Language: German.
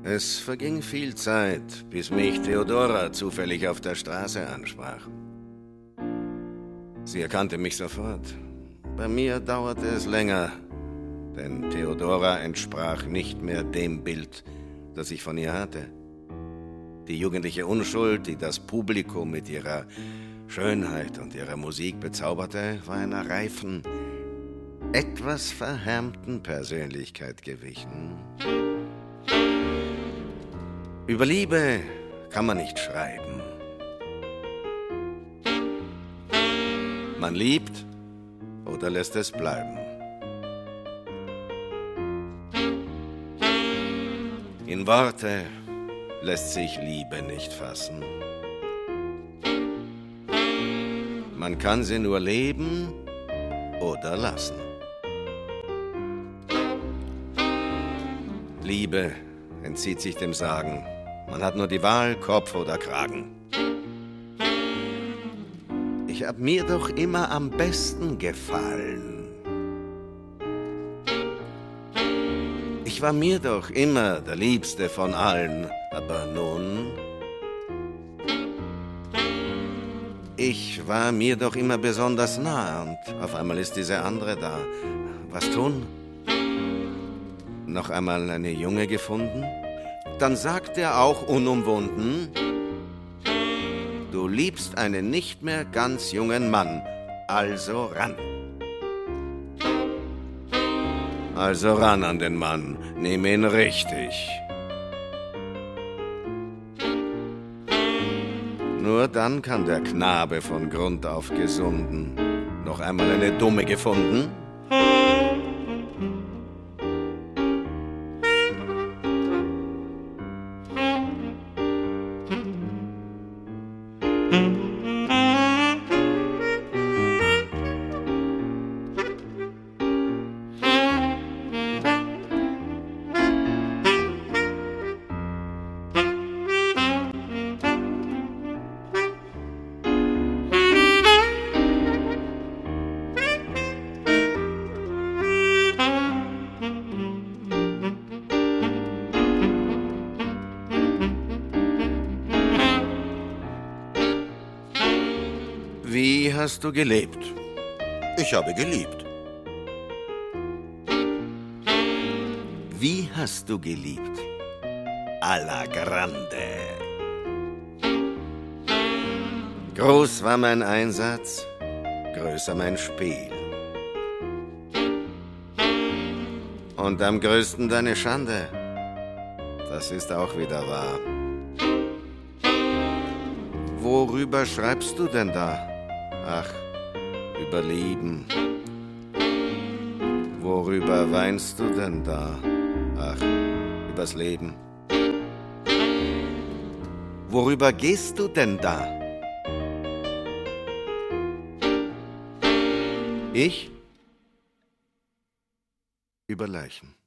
Es verging viel Zeit, bis mich Theodora zufällig auf der Straße ansprach. Sie erkannte mich sofort. Bei mir dauerte es länger, denn Theodora entsprach nicht mehr dem Bild, das ich von ihr hatte. Die jugendliche Unschuld, die das Publikum mit ihrer Schönheit und ihrer Musik bezauberte, war einer reifen, etwas verhärmten Persönlichkeit gewichen. Über Liebe kann man nicht schreiben. Man liebt oder lässt es bleiben. In Worte lässt sich Liebe nicht fassen. Man kann sie nur leben oder lassen. Liebe entzieht sich dem Sagen. Man hat nur die Wahl, Kopf oder Kragen. Ich hab mir doch immer am besten gefallen. Ich war mir doch immer der Liebste von allen, aber nun... Ich war mir doch immer besonders nah und auf einmal ist diese andere da. Was tun? Noch einmal eine Junge gefunden? Dann sagt er auch unumwunden: Du liebst einen nicht mehr ganz jungen Mann, also ran. Also ran an den Mann, nimm ihn richtig. Nur dann kann der Knabe von Grund auf gesunden. Noch einmal eine Dumme gefunden? Wie hast du gelebt? Ich habe geliebt. Wie hast du geliebt? Alla grande. Groß war mein Einsatz, größer mein Spiel. Und am größten deine Schande. Das ist auch wieder wahr. Worüber schreibst du denn da? Ach, über Lieben. Worüber weinst du denn da? Ach, übers Leben. Worüber gehst du denn da? Ich? Über Leichen.